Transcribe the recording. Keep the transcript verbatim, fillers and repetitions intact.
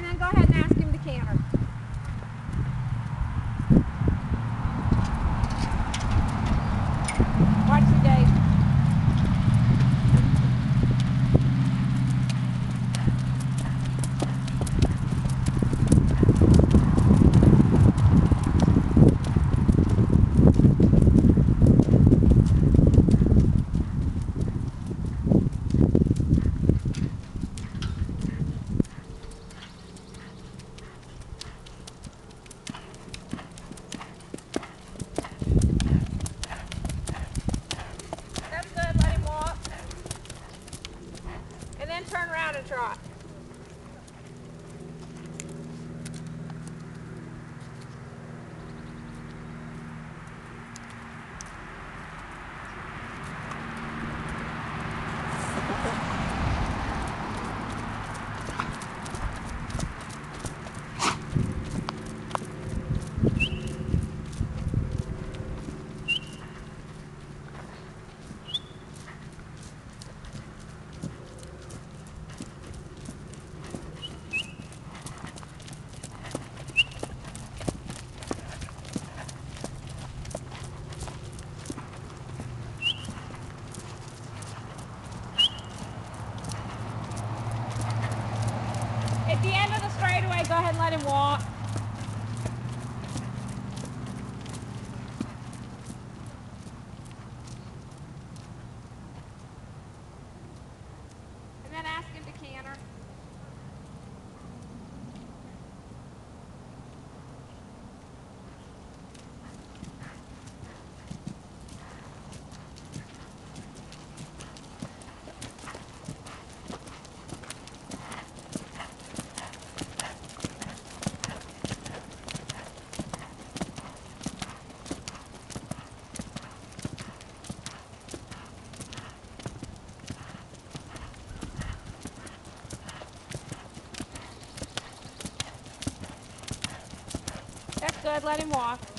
And then go ahead and ask him to canter. Watch the gate. Turn around and trot. At the end of the straightaway, go ahead and let him walk. And then ask him to canter. That's good, let him walk.